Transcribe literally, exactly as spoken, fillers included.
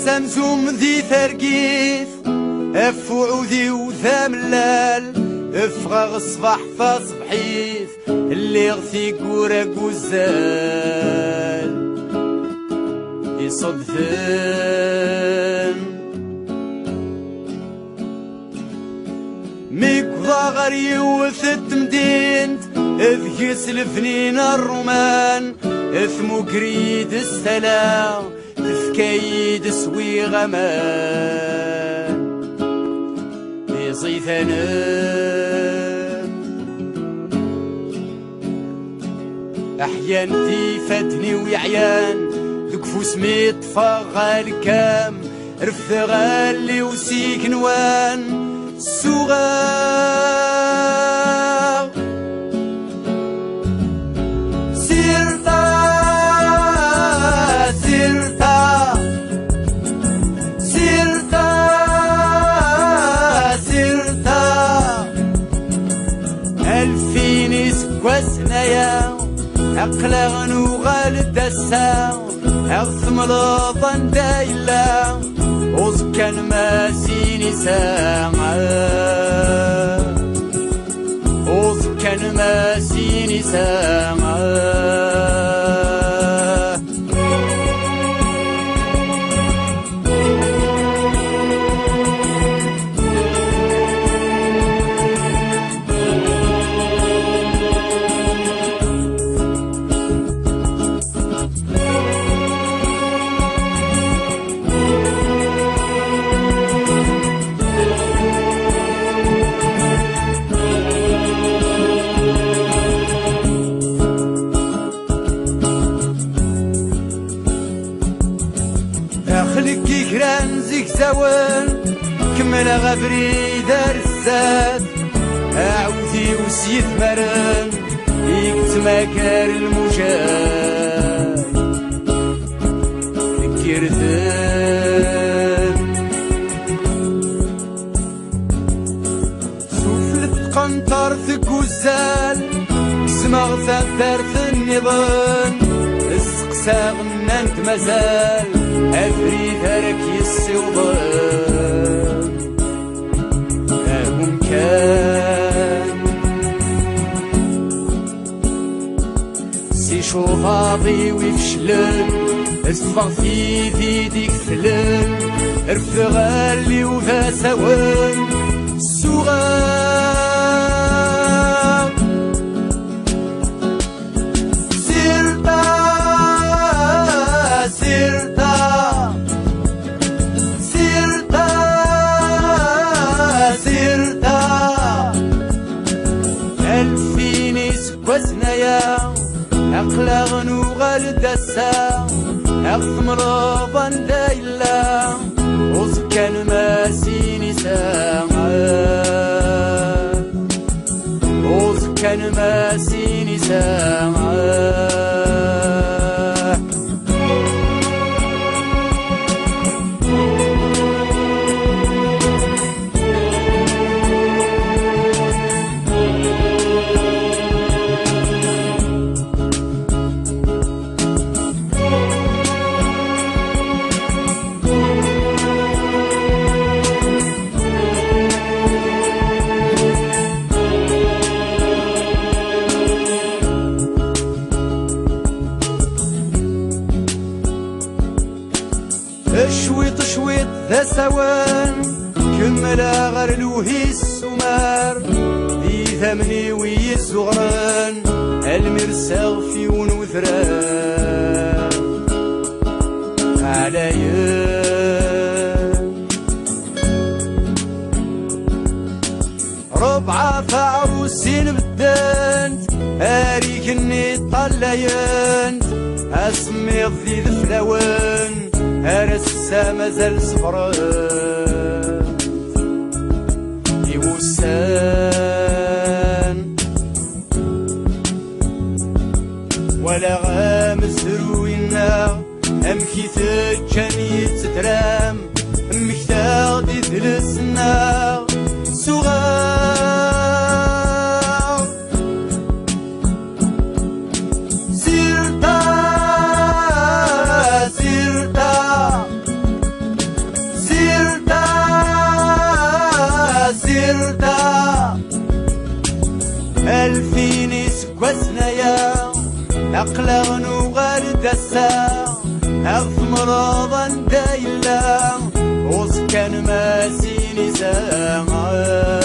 سمزوم ذي ثرقيث افعوذي وثاملال افغى الصباح فصبحيث اللي غثي قورا قزال يصدفن ميقضى غري وثت مدينت اذكس الفنين الرومان اثمو قريد السلام تفكيد سوي غمان بيصيثنا احيان دي فتني ويعيان ذكفو سميت فغال كام رفث غالي وسيك نوان الصغار سيرتا سيرتا سيرتا سيرتا ألفين سكوسنايا أقلغ نوغال الدسا أغثم لطن دايلا وزكان ما سيني ساعة وزكان ما سيني ساعة خلقي كران زيك زوان كمل غبري دار الزاد أعوذي وسيث مران يكتماكر المجاد كردان سفلت قنطر ثقوزال سمغ ثارث النظام السقسا غنانت مازال أفريد هرك يسوضان أهم كان سي شوفاضي ويفشلن اسفغ في ذي ديك فلن رفض غالي وذا سوان الصغار سيرتا سيرتا سيرتا سيرتا ألفين سكوزنايا أقلغ نوغال دسا أغثم رضان دايلا وزكان ما سيني ساعة وزكان ما سيني ساعة شويط شويط ذا سوان كملا غير لوهي السمار ذي ثمني ويزغران المرساغ في ونوثران عليان ربعة فعروسين بدانت أريكني طليانت أسمي ذي ذفلوان هرسا مازال صفران يوسان ولا غامز روينا أمكي تجاني تترام أمك تاغدي ثلثنا صغار سيرتا سيرتا سنيني سكوسنا يا أقلغ نوغار دسا أغف مرضا دايلا وسكن ما سيني زاغ